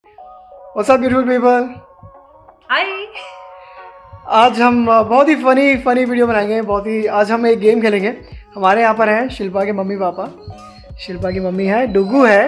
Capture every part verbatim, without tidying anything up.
What's up beautiful people. Hi. आज हम बहुत ही फ़नी फ़नी वीडियो बनाएंगे। बहुत ही आज हम एक गेम खेलेंगे। हमारे यहाँ पर हैं शिल्पा के मम्मी पापा। शिल्पा की मम्मी है, डुगू है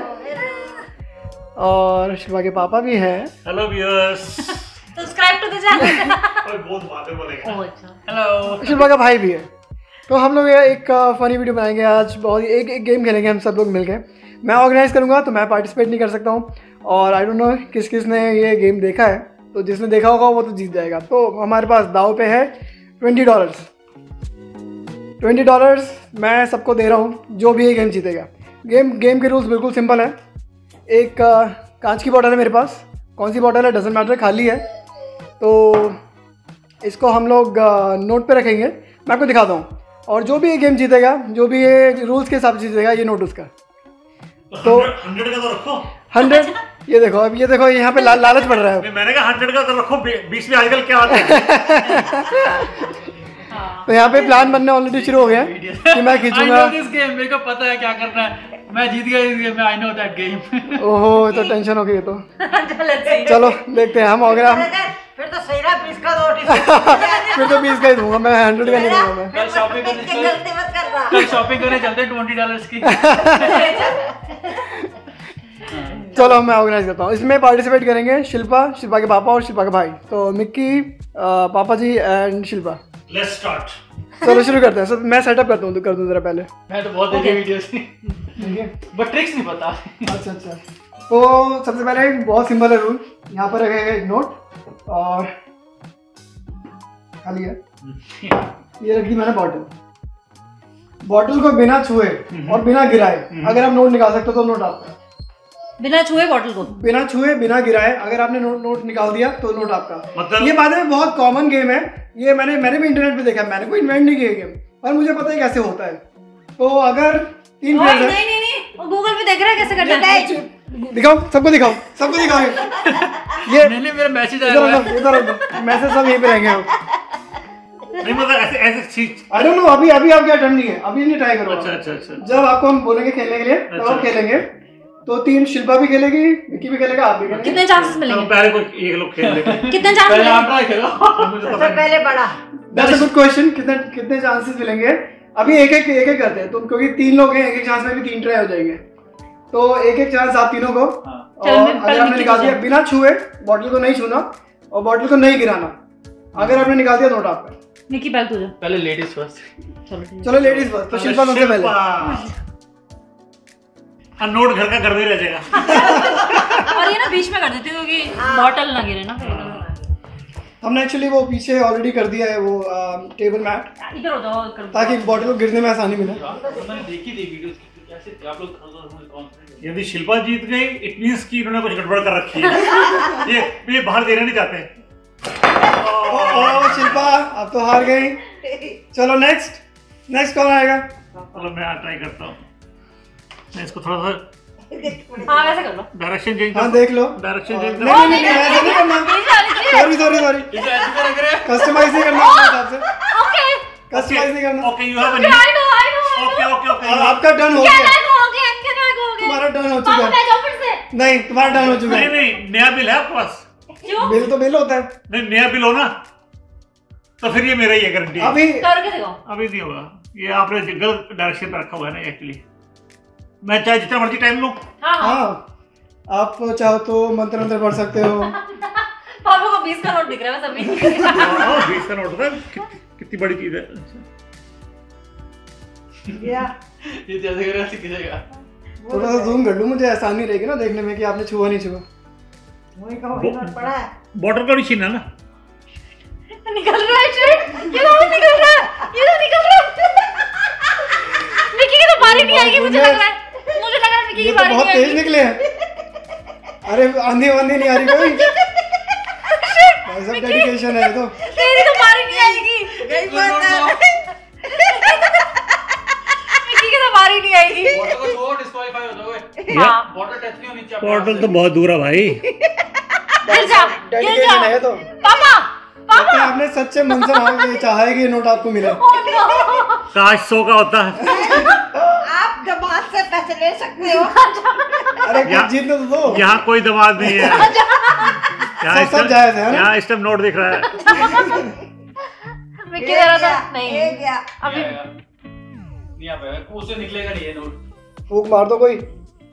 और शिल्पा के पापा भी हैं। Hello viewers, subscribe to the channel. बहुत बातें बोलेंगे। ओह अच्छा। हेलो। शिल्पा का भाई भी है। तो हम लोग ये एक फ़नी वीडियो बनाएंगे आज। बहुत ही एक एक गेम खेलेंगे हम सब लोग मिलके। मैं ऑर्गेनाइज़ करूँगा तो मैं पार्टिसिपेट नहीं कर सकता हूँ और आई डोंट नो किस किस ने ये गेम देखा है, तो जिसने देखा होगा वो तो जीत जाएगा। तो हमारे पास दाव पे है ट्वेंटी डॉलर्स। ट्वेंटी डॉलर्स मैं सबको दे रहा हूँ, जो भी ये गेम जीतेगा। गेम गेम के रूल्स बिल्कुल सिंपल है। एक आ, कांच की बॉटल है मेरे पास। कौन सी बॉटल है डजेंट मैटर, खाली है। तो इसको हम लोग आ, नोट पे रखेंगे। मैं आपको दिखाता हूँ और जो भी ये गेम जीतेगा, जो भी ये रूल्स के हिसाब से जीतेगा, ये नोट उसका। तो हंड्रेड का तो रखो। हंड्रेड, ये देखो अब ये देखो यहाँ पे ला, लालच बढ़ रहा है। मैंने कहा हंड्रेड का तो रखो, बीस में आजकल क्या होता है। तो यहाँ पे प्लान बनने ऑलरेडी शुरू हो गया कि मैं खींचूंगा। गेम मेरे को पता है क्या करना है। मैं जीत गया इस गेम में। I know that game. ओहो, तो टेंशन हो गई। तो चलो देखते हैं हम। अगर फिर तो सही रहा, बीस का नोट। फिर तो बीस का ही दूंगा मैं, हंड्रेड का नहीं दूंगा मैं। कल शॉपिंग करने गलती मत करना। कल शॉपिंग करने चलते हैं ट्वेंटी डॉलर्स की। चलो मैं ऑर्गेनाइज करता हूँ। इसमें पार्टिसिपेट करेंगे शिल्पा, शिल्पा के पापा और शिल्पा का भाई। तो मिक्की, पापा जी एंड शिल्पा। Let's start. चलो शुरू करते हैं। सब मैं सेटअप करता हूँ, तो कर दूँ जरा पहले। मैं तो बहुत देखी वीडियोस बट ट्रिक्स नहीं पता। अच्छा अच्छा। तो सबसे पहले बहुत सिंपल है रूल। यहाँ पर रखेगा एक नोट और खाली है। ये रख दी मैंने बॉटल। बॉटल को बिना छुए और बिना गिराए अगर आप नोट निकाल सकते हो तो नोट आपका। बिना छुए बॉटल को, बिना छुए बिना गिराए अगर आपने नोट नोट निकाल दिया तो नोट आपका। मतलब ये बात है, बहुत कॉमन गेम है ये। मैंने मैंने भी इंटरनेट पे देखा है। मैंने कोई इन्वेंट नहीं किया गेम, पर मुझे पता है कैसे होता है। तो अगर तीन नहीं प्लेयर्स नहीं नहीं नहीं, वो गूगल पे देख रहा है कैसे करना है। दिखाओ, सबको दिखाओ, सबको दिखाओ। ये नहीं नहीं, मेरा मैसेज आया इधर इधर इधर मैसेज सब यहीं पे रहेंगे। नहीं मतलब ऐसे ऐसे चीज। आई डोंट नो, अभी अभी आपका टर्न नहीं है, अभी नहीं ट्राई करो। अच्छा अच्छा अच्छा। जब आपको हम बोलेंगे खेलने के लिए तब आप खेलेंगे। तो तीन शिल्पा भी खेलेगी, विक्की भी खेलेगा, आप भी खेलेंगे। कितने चांसेस चलो मिलेंगे? पहले कोई एक लोग खेल ले। कितने चांसेस पहले आप मिलेंगे? ट्राई करो। मुझे पता सबसे नहीं। पहले बड़ा। That's a good question. कितने कितने चांसेस मिलेंगे? अभी एक एक एक एक करते हैं। तो क्योंकि तीन लोग हैं, एक एक चांस में भी तीन ट्राई हो जाएंगे। तो एक एक चांस आप तीनों को। चलो, और मैं पहले अगर आपने मिक्की निकाल को दिया जाऊं। बिना छुए, बॉटल को नहीं छूना और बॉटल को नहीं गिराना। अगर आपने निकाल दिया नोट आपका। निकी पहले तू जा। पहले लेडीज फर्स्ट। चलो ठीक है। चलो लेडीज फर्स्ट। तो शिल्पा सबसे पहले। हाँ, नोट घर का घर में रह जाएगा। और ये ना बीच में कर देती हूँ क्योंकि बॉटल ना गिरे ना। हमने एक्चुअली वो पीछे ऑलरेडी कर दिया है, वो टेबल मैट, इधर हो जाओ कर। ताकि बॉटल को गिरने में आसानी मिले। मैंने देखी थी वीडियोस की, कैसे आप लोग कॉन्फिडेंट। यदि शिल्पा जीत गई इट मींस कि इन्होंने कुछ गड़बड़ कर रखी है। ये ये बाहर देना नहीं चाहते। ओ शिल्पा, अब तो हार गई। चलो नेक्स्ट नेक्स्ट कौन आएगा? चलो मैं ट्राई करता हूँ। मैं इसको थोड़ा सा हाँ वैसे कर लो। डायरेक्शन चेंज हाँ देख लो। डायरेक्शन चेंज नहीं नहीं नहीं, ऐसा नहीं करना। सॉरी सॉरी सॉरी, कस्टमाइज नहीं करना अपने हिसाब से। ओके कस्टमाइज नहीं करना। Okay, you have I know I know. Okay okay okay. और आपका टर्न हो क्या गया। मैं हो गया, क्या मैं हो गया। तुम्हारा टर्न हो पापा चुका मैं है। जाऊँ फिर से? नहीं, तुम्हारा टर्न हो चुका नहीं है। नहीं, नया बिल है आपके पास? क्यों? बिल तो बिल होता है। नहीं, नया बिल हो ना तो फिर ये मेरा ही है गारंटी। अभी करके देखो। अभी नहीं होगा। ये आपने गलत डायरेक्शन पे रखा हुआ है ना एक्चुअली। मैं चाहे जितना मर्जी टाइम लूं। हाँ हाँ। हाँ, आप चाहो तो मंत्र मंत्र पढ़ सकते हो। पापा को बीस का नोट दिख रहा है सभी। बीस का नोट था। कितनी बड़ी चीज है। ये जैसे कर रहा है सीखेगा। थोड़ा सा जूम कर लूं, मुझे आसानी रहेगी ना देखने में कि आपने छुआ नहीं छुआ। वही का वही नोट पड़ा है। बॉटल का नहीं छीना ना। निकल रहा है शर्ट। ये तो निकल रहा है। ये तो निकल रहा है। मिकी की तो बारी नहीं आएगी मुझे लग रहा है। मुझे लग रहा है मिकी ये की तो बारी बहुत नहीं तेज आएगी। निकले हैं। अरे आंधी वांधी नहीं आ रही कोई। भाई साहब डेडिकेशन है ये तो। तेरी तो बारी नहीं आएगी। गई बात है। मिकी की तो बारी नहीं आएगी। बॉटल को छोड़, डिस्क्वालीफाई हो जाओगे। हाँ। बॉटल टच नहीं होनी चाहिए। बॉटल तो बहुत दूर है भाई। गिर जा, गिर डेडिकेशन है जा। तो। पापा लगता है आपने सच्चे मन से मांग चाहा है कि ये नोट आपको मिले। Oh no! काश सौ का होता है। आप आप जमात से पैसे ले सकते हो। अरे कुछ जीतने तो दो। यहाँ कोई दमाद नहीं है। यहाँ सब सब जायज है ना? यहाँ इस टाइम नोट दिख रहा है। मिक्की दे रहा था नहीं ये क्या अभी नहीं आ पाएगा, उससे निकलेगा नहीं ये नोट। फूक मार दो कोई।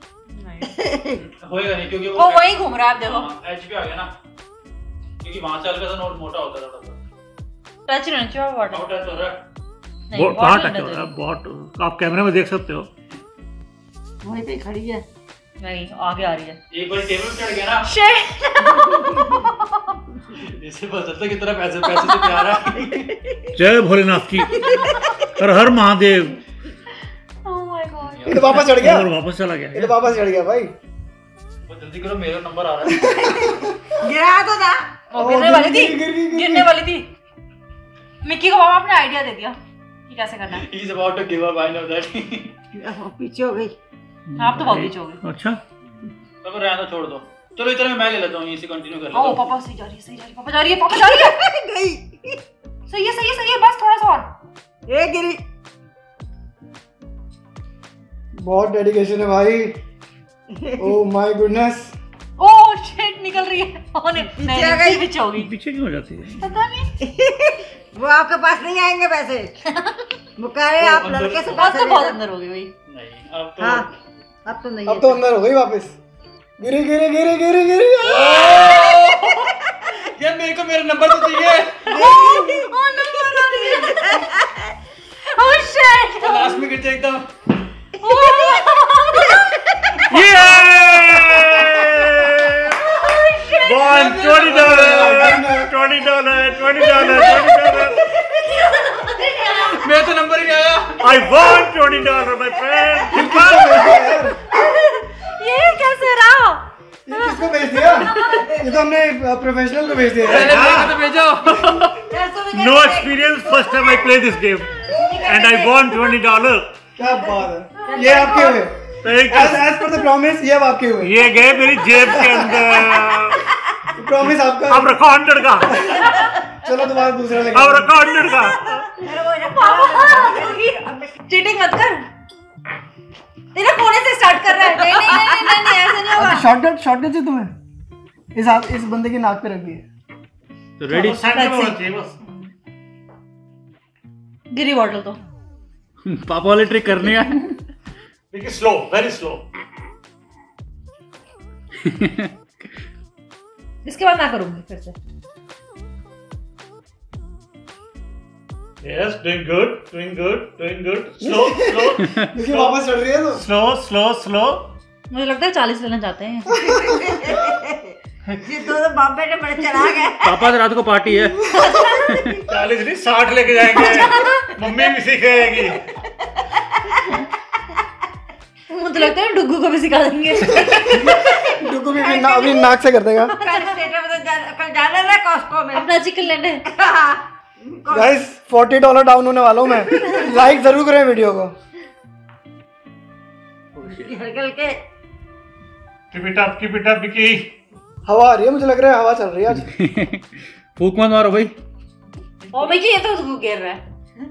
होएगा नहीं क्योंकि वो वहीं घूम रहा है। आप देखो एच पे आ गया ना, क्योंकि वहां से हल्का सा नोट मोटा होता था थोड़ा टच नहीं चाहिए वाटर आउट टच हो रहा है। नहीं बहुत कहाँ bottle टच हो नहीं रहा है? बहुत आप कैमरे में देख सकते हो। वहीं पे खड़ी है। नहीं आगे आ रही है एक बार टेबल पे चढ़ गया ना, शिट जैसे पता चलता कितना पैसे पैसे से प्यार है। जय भोलेनाथ की, हर हर महादेव। ओह माय गॉड ये तो वापस चढ़ गया। और वापस चला गया। ये तो वापस चढ़ गया भाई। बहुत जल्दी करो, मेरा नंबर आ रहा है। गिरा तो था। वो ओ, गिरने गिर वाली गई, थी गिर गई, गिर गिरने गई। वाली थी। मिक्की को पापा आपने आइडिया दे दिया कि कैसे करना है। He is about to give up, I know that. पीछे हो गई। आप तो बहुत पीछे हो गए। अच्छा तो रहने दो, छोड़ दो। चलो इतना मैं ले लेता हूँ, इसी कंटिन्यू कर लेता ओ हूँ। पापा सही जा रही है सही जा रही है पापा जा रही है पापा जा रही है गई। सही है सही है सही है बस थोड़ा सा और। ये गिरी। बहुत डेडिकेशन है भाई। Oh my goodness. Oh shit निकल रही है। ओ नहीं पीछे नहीं आ नहीं, गई। पीछे हो गई पीछे क्यों हो जाती है? पता नहीं वो आपके पास नहीं आएंगे पैसे। वो कह रहे वो आप अंदर- लड़के से बात पैसे तो बहुत ले लो। अंदर हो गई भाई। नहीं, अब तो हाँ अब तो नहीं अब है। तो अंदर हो गई वापस। गिरी गिरी गिरी गिरी गिरी। यार मेरे को मेरा नंबर तो चाहिए। ओह नंबर आ रही है ओह शिट लास्ट में गिर जाए एकदम। One twenty dollar, twenty dollar, twenty dollar, twenty dollar. मेरा तो नंबर ही नहीं आया। I won twenty dollar, my friend. ये कैसे रहा? ये किसको भेज दिया? ये तो हमने प्रोफेशनल को भेज दिया। पहले मेरे को तो भेजो। No experience, first time I play this game, and I won twenty dollar. क्या बात है। ये आपके हुए। Thank As you. as per the promise ये अब आपके हुए। ये गए मेरी जेब के अंदर। प्रॉमिस आपका। अब रखो हंड्रेड का। चलो दोबारा दूसरा लेके। अब रखो हंड्रेड का। चीटिंग मत कर। तेरा कोने से स्टार्ट कर रहा है। नहीं नहीं नहीं नहीं नहीं ऐसे नहीं होगा। शॉर्टकट शॉर्टकट चाहिए तुम्हें? इस आप इस बंदे की नाक पे रख दिए। तो रेडी? गिरी बॉटल तो पापा वाली ट्रिक करनी है। देखिए स्लो, वेरी स्लो। इसके बाद मैं करूंगी फिर से। Yes, doing good, doing good, doing good. Slow, slow, देखिए वापस चढ़ रही है तो। slow, slow, slow. मुझे लगता है चालीस लेना चाहते हैं। ये दोनों बाप बेटे बड़े चला गए। पापा रात को पार्टी है। चालीस नहीं साठ लेके जाएंगे। मम्मी भी सीखेगी। मुझे लगता है डुग्गू को भी सिखा देंगे। डुगू भी अपनी ना, अपनी नाक से कर देगा। कल स्टेटर में तो जा- कल जाना है कॉस्को में। अपना चिकन लेने। गाइस फोर्टी डॉलर डाउन होने वाला हूँ मैं। लाइक जरूर करें वीडियो को। हल्के के Keep it up, keep it up, Vicky. हवा आ रही है, मुझे लग रहा है हवा चल रही है आज। फूक मत मारो भाई। ओ मिकी ये तो गिर रहा है।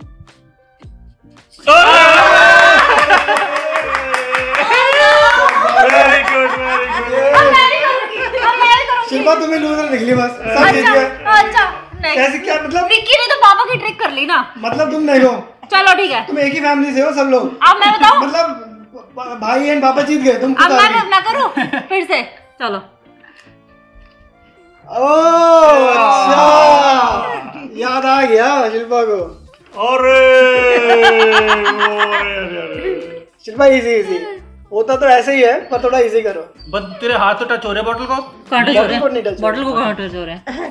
Very good, very good. अब मैं नहीं करूंगी। अब मैं नहीं करूंगी। शिल्पा तुम्हें लूजर निकली बस। सब जीत अच्छा गए। अच्छा नहीं। कैसे क्या मतलब? मिक्की ने तो पापा की ट्रिक कर ली ना। मतलब तुम नहीं हो। चलो ठीक है। तुम एक ही फैमिली से हो सब लोग। अब मैं बताऊं। मतलब भाई एंड पापा जीत गए, तुम अब खुद मैं हार गई। मैं करूं फिर से। चलो ओह अच्छा, याद आ गया शिल्पा को। और शिल्पा इजी इजी होता तो ऐसे ही है, पर थोड़ा इजी करो। बस तेरे हाथ तो टच हो रहे बॉटल को। कहाँ टच हो रहे बॉटल को नहीं हैं? touch बॉटल को कहाँ टच हो रहे हैं?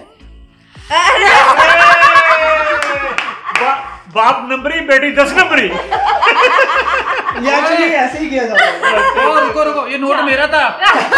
बाप नंबरी बेटी दस नंबरी। ये एक्चुअली ऐसे ही किया जाता है। ओ, रुको रुको, ये नोट मेरा था।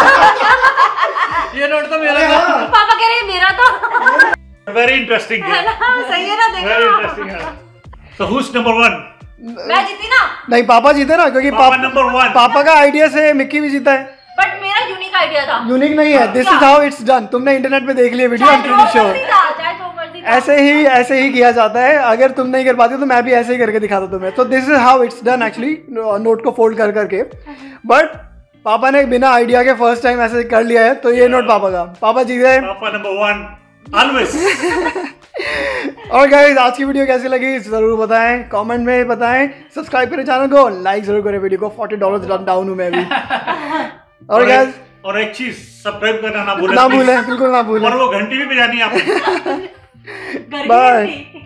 ये नोट तो मेरा अरे था। हाँ, पापा कह रहे हैं मेरा तो। वेरी इंटरेस्टिंग है ना? सही है ना वेरी देखो। Interesting. So who's number one? मैं जीती ना। नहीं पापा जीते ना, क्योंकि पापा पापा नंबर वन। पापा का आइडिया से मिक्की भी जीता है। बट मेरा यूनिक आइडिया था। यूनिक नहीं है, this is how it's done. तुमने इंटरनेट पे देख लिया वीडियो, आई एम चाहे जो प्रीटी श्योर। मर्जी था, चाहे जो मर्जी था। ऐसे ही ऐसे ही किया जाता है। अगर तुम नहीं कर पाते तो मैं भी ऐसे ही करके दिखाता तुम्हें। तो this is how it's done actually, note को फोल्ड कर करके। बट पापा ने बिना आइडिया के फर्स्ट टाइम ऐसे कर लिया है, तो ये नोट पापा का। पापा जीत गए। पापा नंबर वन ऑलवेज। और गाइस आज की वीडियो कैसी लगी जरूर बताएं, कमेंट में बताएं। सब्सक्राइब करें चैनल को, लाइक जरूर करें वीडियो को। फोर्टी डॉलर डाउन हूं मैं अभी। और गाइस और एक चीज सब्सक्राइब करना ना भूलें, ना भूलें, बिल्कुल ना भूलें। और वो घंटी भी बजानी है आपको। बाय।